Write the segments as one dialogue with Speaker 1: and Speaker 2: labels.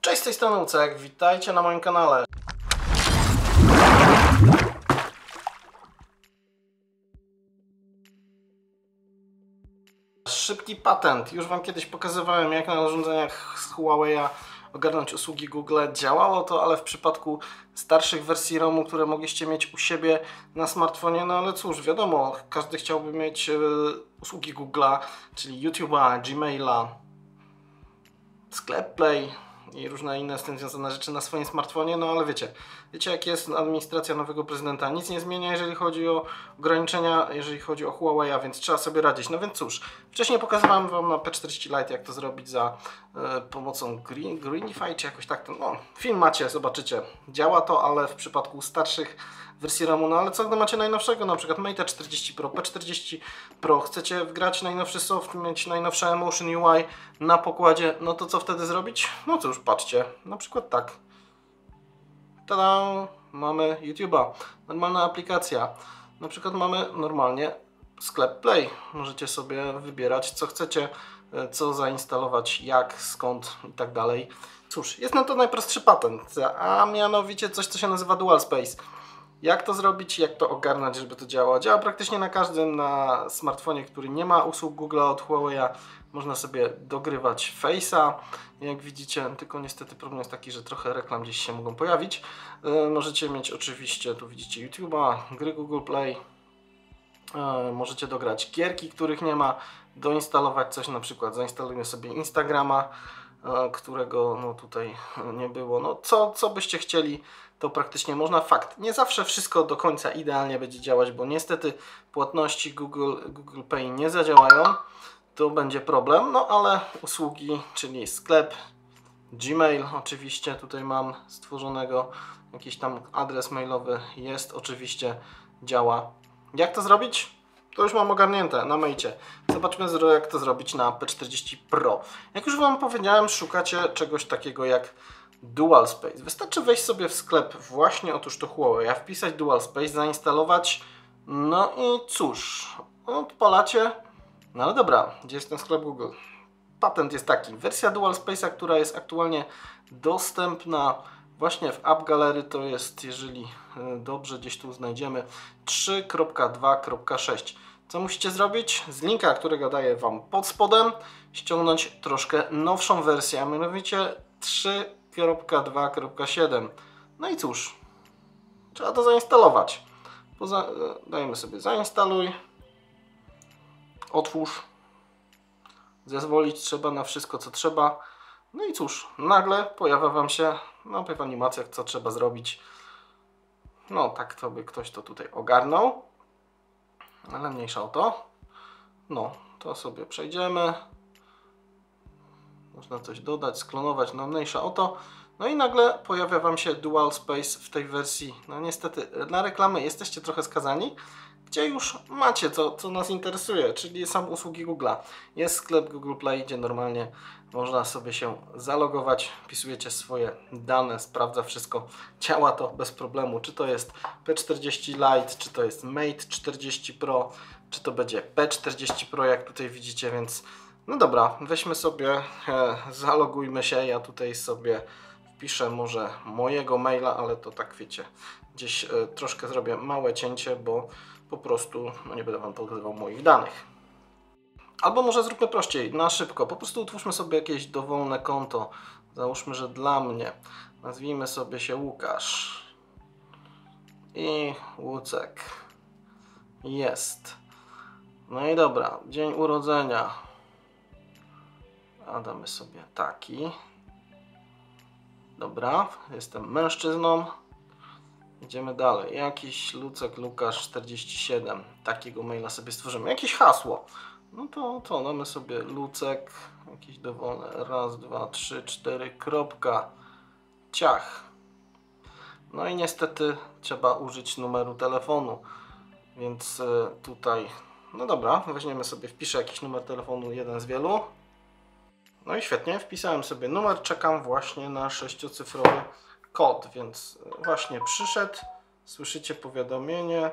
Speaker 1: Cześć, z tej strony Ucek, witajcie na moim kanale. Szybki patent. Już Wam kiedyś pokazywałem, jak na urządzeniach z Huawei'a ogarnąć usługi Google. Działało to, ale w przypadku starszych wersji ROMu, które mogliście mieć u siebie na smartfonie, no ale cóż, wiadomo, każdy chciałby mieć usługi Google'a, czyli YouTube'a, Gmaila, sklep Play i różne inne z tym związane rzeczy na swoim smartfonie, no ale wiecie jak jest administracja nowego prezydenta, nic nie zmienia, jeżeli chodzi o ograniczenia, jeżeli chodzi o Huawei'a, więc trzeba sobie radzić. No więc cóż, wcześniej pokazywałem Wam na P40 Lite, jak to zrobić za pomocą Greenify, czy jakoś tak, no film macie, zobaczycie. Działa to, ale w przypadku starszych wersji ROMu, no ale co gdy macie najnowszego, na przykład Mate 40 Pro, P40 Pro, chcecie wgrać najnowszy soft, mieć najnowsze Emotion UI na pokładzie, no to co wtedy zrobić? No cóż, patrzcie, na przykład tak. Tada! Mamy YouTube'a, normalna aplikacja. Na przykład mamy normalnie sklep Play. Możecie sobie wybierać, co chcecie, co zainstalować, jak, skąd i tak dalej. Cóż, jest na to najprostszy patent, a mianowicie coś, co się nazywa Dual Space. Jak to zrobić, jak to ogarnąć, żeby to działało? Działa praktycznie na każdym, na smartfonie, który nie ma usług Google od Huawei'a. Można sobie dogrywać Face'a, jak widzicie, tylko niestety problem jest taki, że trochę reklam gdzieś się mogą pojawić. Możecie mieć oczywiście, tu widzicie YouTube'a, gry Google Play. Możecie dograć gierki, których nie ma, doinstalować coś, na przykład zainstalujmy sobie Instagrama, którego no tutaj nie było. No co byście chcieli, to praktycznie można. Fakt, nie zawsze wszystko do końca idealnie będzie działać, bo niestety płatności Google Pay nie zadziałają. To będzie problem, no ale usługi, czyli sklep, Gmail oczywiście tutaj mam stworzonego, jakiś tam adres mailowy jest, oczywiście działa. Jak to zrobić? To już mam ogarnięte na Macie. Zobaczmy, jak to zrobić na P40 Pro. Jak już Wam powiedziałem, szukacie czegoś takiego jak Dual Space. Wystarczy wejść sobie w sklep właśnie, otóż to Huawei, wpisać Dual Space, zainstalować, no i cóż, odpalacie. No ale dobra, gdzie jest ten sklep Google? Patent jest taki. Wersja Dual Space'a, która jest aktualnie dostępna właśnie w App Gallery, to jest, jeżeli dobrze gdzieś tu znajdziemy, 3.2.6. Co musicie zrobić? Z linka, którego daję Wam pod spodem, ściągnąć troszkę nowszą wersję, a mianowicie 3.2.7. No i cóż, trzeba to zainstalować. Dajemy sobie zainstaluj, otwórz. Zezwolić trzeba na wszystko, co trzeba. No i cóż, nagle pojawia Wam się w animacjach, co trzeba zrobić. No tak to by ktoś to tutaj ogarnął. Ale mniejsza o to. No, to sobie przejdziemy. Można coś dodać, sklonować, no mniejsza o to. No i nagle pojawia Wam się Dual Space w tej wersji. No niestety, na reklamy jesteście trochę skazani, gdzie już macie co nas interesuje, czyli sam usługi Google'a. Jest sklep Google Play, gdzie normalnie można sobie się zalogować, wpisujecie swoje dane, sprawdza wszystko, działa to bez problemu, czy to jest P40 Lite, czy to jest Mate 40 Pro, czy to będzie P40 Pro, jak tutaj widzicie, więc no dobra, weźmy sobie, zalogujmy się, ja tutaj sobie wpiszę może mojego maila, ale to tak wiecie, gdzieś troszkę zrobię małe cięcie, bo po prostu nie będę Wam pokazywał moich danych. Albo może zróbmy prościej, na szybko, po prostu utwórzmy sobie jakieś dowolne konto. Załóżmy, że dla mnie. Nazwijmy sobie się Łukasz. I Łucek. Jest. No i dobra, dzień urodzenia. A damy sobie taki. Dobra, jestem mężczyzną. Idziemy dalej. Jakiś Lucek Lukasz 47. Takiego maila sobie stworzymy. Jakieś hasło. No to damy sobie Lucek. Jakieś dowolne. Raz, dwa, trzy, cztery. Kropka. Ciach. No i niestety trzeba użyć numeru telefonu. Więc tutaj. No dobra, weźmiemy sobie, wpiszę jakiś numer telefonu, jeden z wielu. No i świetnie, wpisałem sobie numer. Czekam właśnie na 6-cyfrowy kod, więc właśnie przyszedł, słyszycie powiadomienie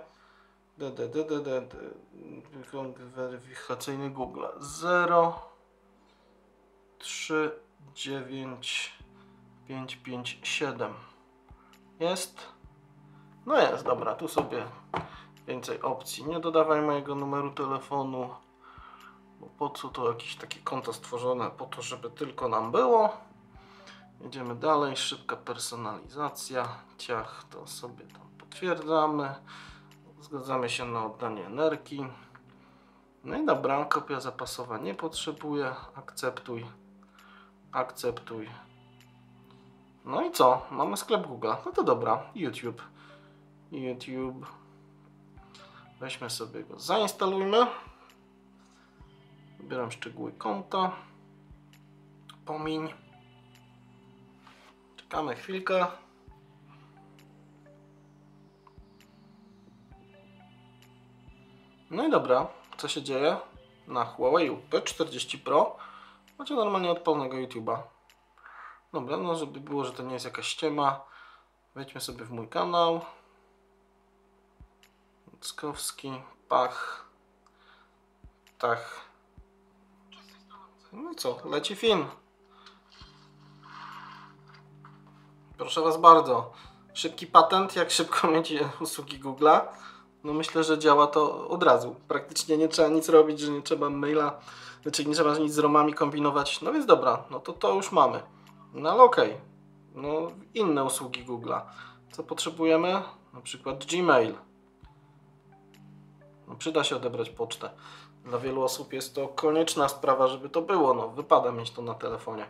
Speaker 1: weryfikacyjny Google 0 3 9 557. Jest? No jest, dobra, tu sobie więcej opcji. Nie dodawaj mojego numeru telefonu, bo po co to jakieś takie konto stworzone, po to, żeby tylko nam było. Jedziemy dalej, szybka personalizacja, ciach, to sobie tam potwierdzamy, zgadzamy się na oddanie energii. No i dobra, kopia zapasowa nie potrzebuje, akceptuj, akceptuj. No i co? Mamy sklep Google. No to dobra, YouTube. Weźmy sobie go, zainstalujmy. Wybieram szczegóły konta. Pomiń. Czekamy chwilkę. No i dobra, co się dzieje? Na Huawei P40 Pro macie normalnie odpalonego YouTube'a. Dobra, no żeby było, że to nie jest jakaś ściema, wejdźmy sobie w mój kanał. Ckowski, pach, tak. No i co? Leci film. Proszę Was bardzo. Szybki patent, jak szybko mieć usługi Google'a. No myślę, że działa to od razu. Praktycznie nie trzeba nic robić, że nie trzeba maila, znaczy nie trzeba nic z ROMami kombinować. No więc dobra, no to już mamy. No ale okej. No inne usługi Google'a. Co potrzebujemy? Na przykład Gmail. No, przyda się odebrać pocztę. Dla wielu osób jest to konieczna sprawa, żeby to było. No, wypada mieć to na telefonie.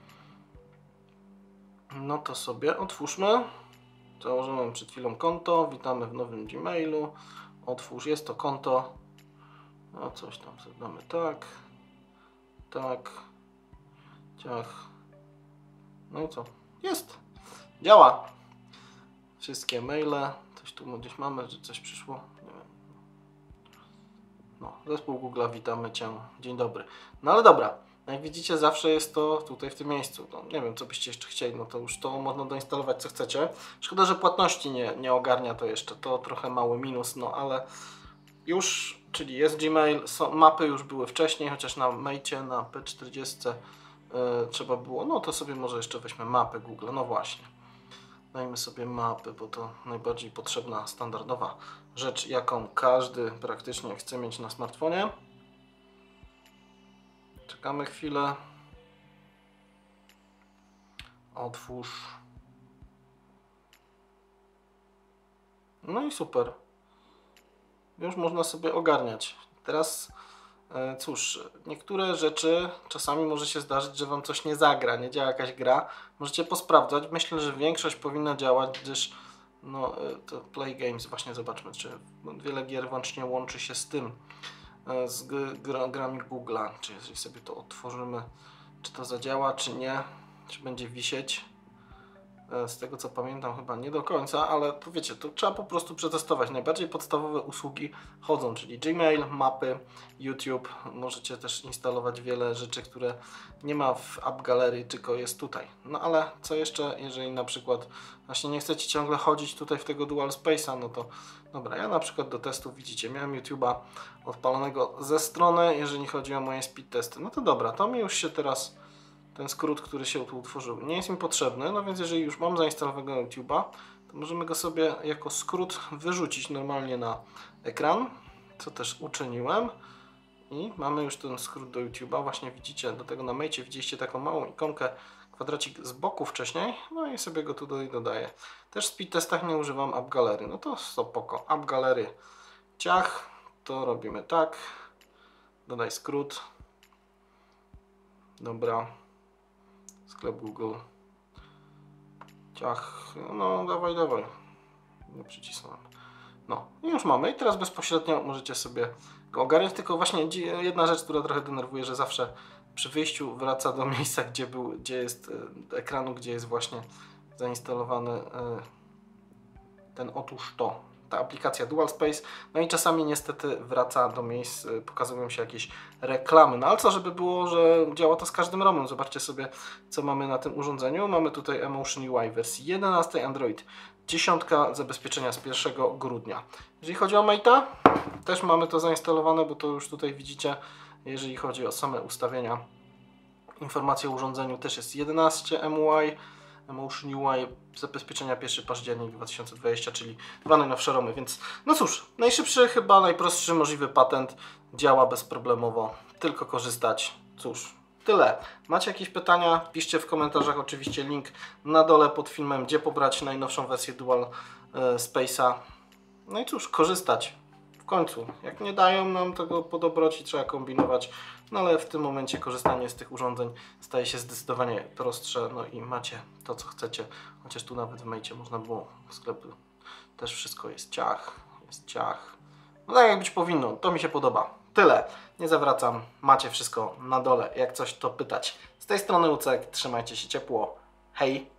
Speaker 1: No to sobie otwórzmy. Założyłem przed chwilą konto. Witamy w nowym Gmailu. Otwórz, jest to konto. No coś tam sobie damy tak. Tak. Ciach. No i co? Jest. Działa. Wszystkie maile. Coś tu gdzieś mamy, że coś przyszło. Nie wiem. No, zespół Google, witamy Cię. Dzień dobry. No ale dobra. Jak widzicie, zawsze jest to tutaj w tym miejscu. No, nie wiem, co byście jeszcze chcieli, no to już to można doinstalować, co chcecie. Szkoda, że płatności nie ogarnia to jeszcze. To trochę mały minus, no ale już, czyli jest Gmail, mapy już były wcześniej, chociaż na Mate'cie, na P40 trzeba było, no to sobie może jeszcze weźmy mapę Google, no właśnie. Dajmy sobie mapy, bo to najbardziej potrzebna, standardowa rzecz, jaką każdy praktycznie chce mieć na smartfonie. Czekamy chwilę. Otwórz. No i super. Już można sobie ogarniać. Teraz cóż, niektóre rzeczy czasami może się zdarzyć, że Wam coś nie zagra, nie działa jakaś gra. Możecie posprawdzać. Myślę, że większość powinna działać, gdyż no, to Play Games, właśnie zobaczmy, czy wiele gier włącznie łączy się z tym, z grami Google'a. Czy jeżeli sobie to otworzymy, czy to zadziała, czy nie, czy będzie wisieć. Z tego co pamiętam chyba nie do końca, ale to wiecie, to trzeba po prostu przetestować. Najbardziej podstawowe usługi chodzą, czyli Gmail, mapy, YouTube. Możecie też instalować wiele rzeczy, które nie ma w App Gallery, tylko jest tutaj. No ale co jeszcze, jeżeli na przykład właśnie nie chcecie ciągle chodzić tutaj w tego Dual Space'a, no to dobra, ja na przykład do testów widzicie, miałem YouTube'a odpalonego ze strony, jeżeli chodzi o moje speed testy. No to dobra, to mi już się teraz ten skrót, który się tu utworzył, nie jest mi potrzebny, no więc jeżeli już mam zainstalowanego YouTube'a, to możemy go sobie jako skrót wyrzucić normalnie na ekran, co też uczyniłem. I mamy już ten skrót do YouTube'a, właśnie widzicie, do tego na Mate'cie widzieliście taką małą ikonkę, kwadracik z boku wcześniej, no i sobie go tutaj dodaję. Też w speed testach nie używam App Gallery, no to spoko, App Gallery, ciach, to robimy tak, dodaj skrót, dobra. Sklep Google. Ciach. No dawaj. Nie przycisnąłem. No i już mamy. I teraz bezpośrednio możecie sobie go ogarniać. Tylko właśnie jedna rzecz, która trochę denerwuje, że zawsze przy wyjściu wraca do miejsca, gdzie jest ekranu, gdzie jest właśnie zainstalowany ten otóż to. Ta aplikacja Dual Space, no i czasami niestety wraca do miejsc, pokazują się jakieś reklamy, no ale co, żeby było, że działa to z każdym ROMem. Zobaczcie sobie, co mamy na tym urządzeniu. Mamy tutaj Emotion UI wersji 11, Android 10, zabezpieczenia z 1 grudnia. Jeżeli chodzi o Mate'a, też mamy to zainstalowane, bo to już tutaj widzicie, jeżeli chodzi o same ustawienia, informacje o urządzeniu też jest 11 MUI, Emotion UI zabezpieczenia 1 październik 2020, czyli 2 najnowsze ROMy, więc no cóż, najszybszy, chyba najprostszy możliwy patent, działa bezproblemowo, tylko korzystać, cóż. Tyle. Macie jakieś pytania? Piszcie w komentarzach, oczywiście link na dole pod filmem, gdzie pobrać najnowszą wersję Dual Space'a. No i cóż, korzystać. W końcu. Jak nie dają nam tego po dobroci, trzeba kombinować. No ale w tym momencie korzystanie z tych urządzeń staje się zdecydowanie prostsze. No i macie to, co chcecie. Chociaż tu nawet w Macie można było w sklepie. Też wszystko jest ciach. Jest ciach. No tak jak być powinno. To mi się podoba. Tyle. Nie zawracam. Macie wszystko na dole. Jak coś, to pytać. Z tej strony Ucek. Trzymajcie się ciepło. Hej!